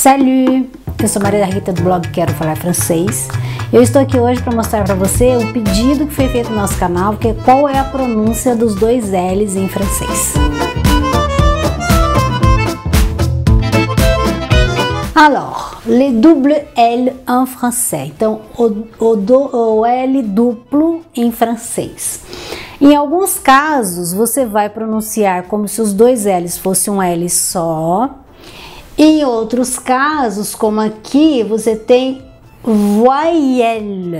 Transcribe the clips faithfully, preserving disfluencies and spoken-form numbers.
Salut! Eu sou Maria Rita do blog Quero Falar Francês. Eu estou aqui hoje para mostrar para você um pedido que foi feito no nosso canal, que é qual é a pronúncia dos dois L's em francês. Alors, les double L en français. Então, o, o, do, o L duplo em francês. Em alguns casos, você vai pronunciar como se os dois L's fossem um L só. Em outros casos, como aqui, você tem voyelle,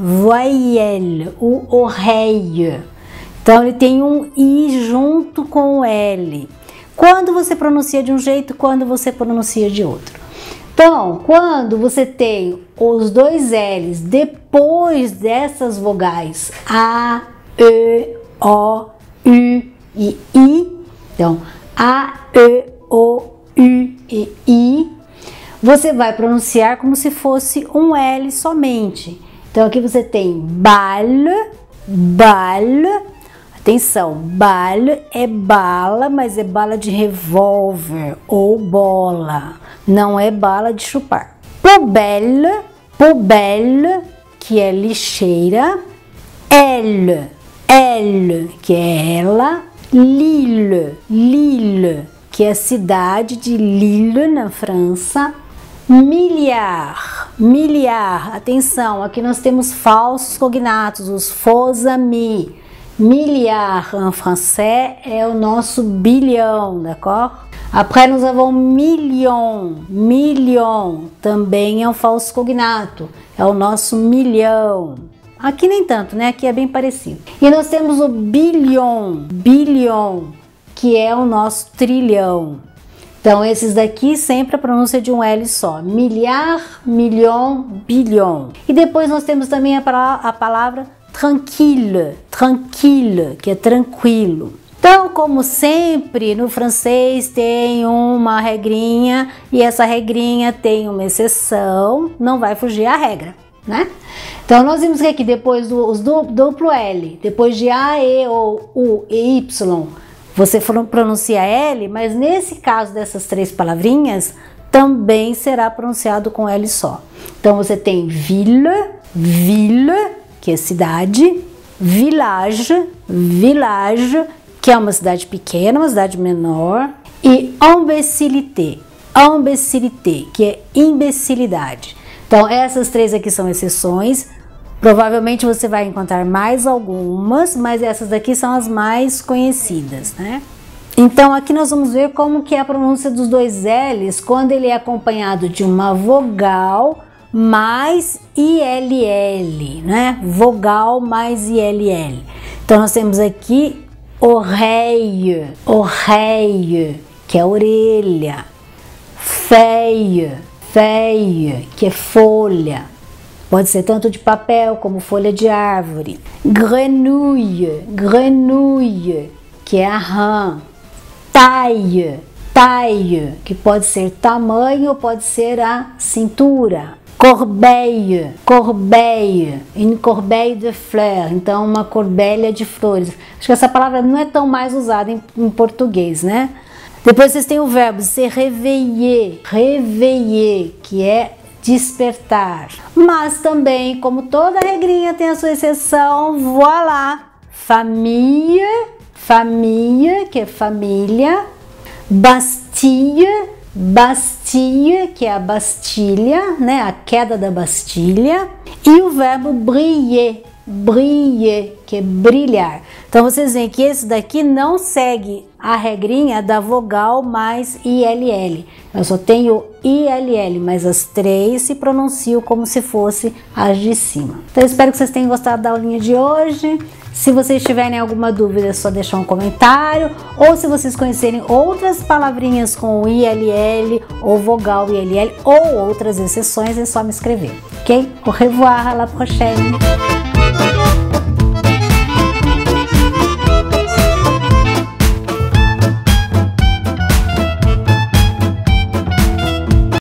voyelle, o oreille. Então, ele tem um I junto com o L. Quando você pronuncia de um jeito, quando você pronuncia de outro. Então, quando você tem os dois L's depois dessas vogais A, E, O, U e I, então A, E, O, U e I, você vai pronunciar como se fosse um L somente. Então aqui você tem balle, balle, atenção, balle é bala, mas é bala de revólver ou bola, não é bala de chupar. Poubelle, poubelle, que é lixeira, elle, elle, que é ela, Lille, Lille, que é a cidade de Lille, na França. Milliard, milliard, atenção, aqui nós temos falsos cognatos, os faux amis. Milliard em francês é o nosso bilhão, d'accord? Après, nous avons million, million, também é um falso cognato, é o nosso milhão. Aqui nem tanto, né? Aqui é bem parecido. E nós temos o bilhão, bilhão, que é o nosso trilhão. Então, esses daqui sempre a pronúncia de um L só. Milliard, million, bilhão. E depois nós temos também a, a palavra tranquille, tranquille, que é tranquilo. Então, como sempre, no francês tem uma regrinha e essa regrinha tem uma exceção, não vai fugir à regra, né? Então, nós vimos que aqui depois do os duplo L, depois de A, E, ou U e Y, você pronuncia L, mas nesse caso dessas três palavrinhas, também será pronunciado com L só. Então, você tem ville, ville, que é cidade, village, village, que é uma cidade pequena, uma cidade menor, e imbecilité, imbecilité, que é imbecilidade. Então, essas três aqui são exceções. Provavelmente você vai encontrar mais algumas, mas essas daqui são as mais conhecidas, né? Então, aqui nós vamos ver como que é a pronúncia dos dois L's quando ele é acompanhado de uma vogal mais I L L, né? Vogal mais I L L. Então, nós temos aqui oreille, oreille, que é orelha, feuille, feuille, que é folha. Pode ser tanto de papel como folha de árvore. Grenouille, grenouille, que é a rã. Taille, taille, que pode ser tamanho ou pode ser a cintura. Corbeille, corbeille, une corbeille de fleurs, então uma corbelha de flores. Acho que essa palavra não é tão mais usada em, em português, né? Depois vocês têm o verbo se réveiller, réveiller, que é despertar. Mas também, como toda regrinha tem a sua exceção, voilà, famille, famille, que é família, Bastille, Bastille, que é a Bastilha, né, a queda da Bastilha, e o verbo briller, briller, que é brilhar. Então vocês veem que esse daqui não segue a regrinha da vogal mais I L L. Eu só tenho I L L, mas as três se pronunciam como se fosse as de cima. Então eu espero que vocês tenham gostado da aulinha de hoje. Se vocês tiverem alguma dúvida, é só deixar um comentário. Ou se vocês conhecerem outras palavrinhas com I L L ou vogal I L L ou outras exceções, é só me escrever, ok? Au revoir, à la prochaine!